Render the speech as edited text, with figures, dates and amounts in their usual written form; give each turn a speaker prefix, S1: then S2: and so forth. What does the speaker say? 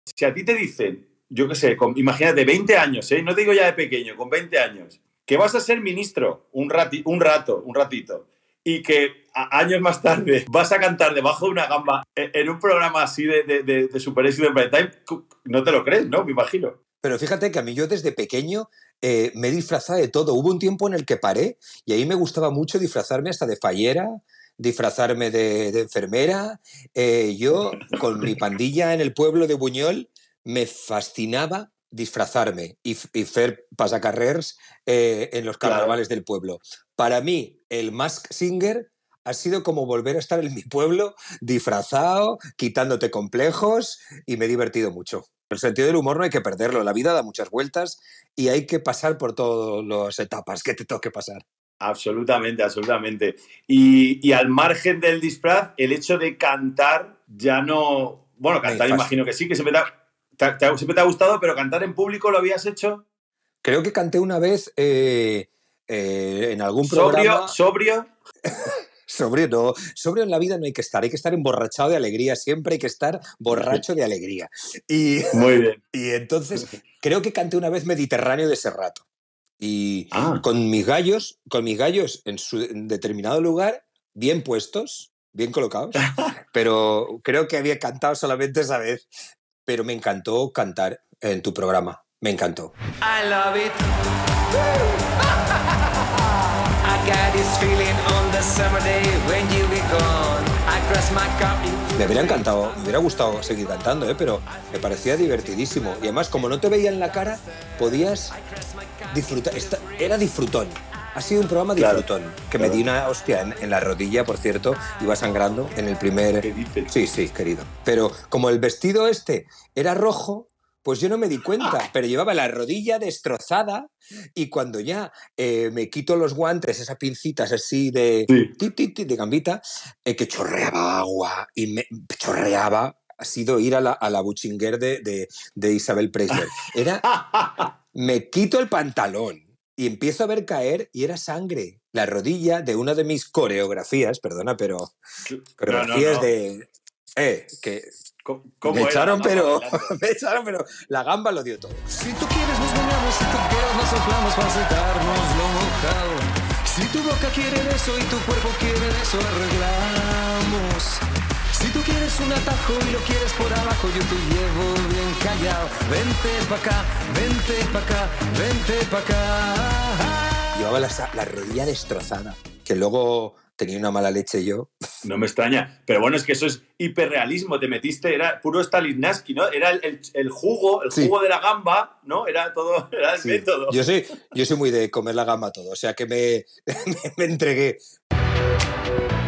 S1: Si a ti te dicen, yo qué sé, imagínate, 20 años, no te digo ya de pequeño, con 20 años, que vas a ser ministro un ratito, y que años más tarde vas a cantar debajo de una gamba en un programa así de super éxito en prime time, no te lo crees, ¿no? Me imagino.
S2: Pero fíjate que a mí yo desde pequeño me he disfrazado de todo. Hubo un tiempo en el que paré y ahí me gustaba mucho disfrazarme hasta de fallera, disfrazarme de enfermera. Yo, con mi pandilla en el pueblo de Buñol, me fascinaba disfrazarme y hacer pasacarrers en los carnavales del pueblo. Para mí, el Mask Singer ha sido como volver a estar en mi pueblo disfrazado, quitándote complejos, y me he divertido mucho. El sentido del humor no hay que perderlo. La vida da muchas vueltas y hay que pasar por todas las etapas que te toque pasar.
S1: Absolutamente, absolutamente. Y al margen del disfraz, el hecho de cantar ya no... Bueno, cantar imagino que sí, que siempre te ha gustado, pero cantar en público, ¿lo habías hecho?
S2: Creo que canté una vez en algún programa...
S1: ¿Sobrio?
S2: Sobrio no. Sobrio en la vida no hay que estar emborrachado de alegría, siempre hay que estar borracho de alegría.
S1: Muy bien.
S2: Y entonces creo que canté una vez Mediterráneo de Serrat. Y con mis gallos en determinado lugar, bien puestos, bien colocados, pero creo que había cantado solamente esa vez. Pero me encantó cantar en tu programa, me encantó.
S3: I love it. I got this feeling on the summer day when you be gone. I cross my car.
S2: Me hubiera encantado, me hubiera gustado seguir cantando, pero me parecía divertidísimo. Y además, como no te veía en la cara, podías disfrutar. Era disfrutón. Ha sido un programa disfrutón. Que me di una hostia en la rodilla, por cierto. Iba sangrando en el primer...
S1: ¿Qué dices?
S2: Sí, querido. Pero como el vestido era rojo, pues yo no me di cuenta, pero llevaba la rodilla destrozada y cuando ya me quito los guantes, esas pincitas así de gambita, que chorreaba agua y me chorreaba, ha sido ir a la Buchinger de Isabel Preisler. Me quito el pantalón y empiezo a ver caer y era sangre. La rodilla de una de mis coreografías, perdona, pero coreografías que... Me echaron, pero la gamba lo dio todo.
S3: Si tú quieres nos bañamos, si tú quieres nos soplamos para secarnos lo mojado. Si tu boca quiere eso y tu cuerpo quiere eso, arreglamos. Si tú quieres un atajo y lo quieres por abajo, yo te llevo bien callado. Vente pa' acá, vente pa' acá, vente pa' acá.
S2: Llevaba la rodilla destrozada, que luego... tenía una mala leche yo.
S1: No me extraña. Pero bueno, es que eso es hiperrealismo. Te metiste, era puro Stanislavski, ¿no? Era el jugo de la gamba, ¿no? Era todo, era el método.
S2: Yo soy muy de comer la gamba todo, o sea que me entregué.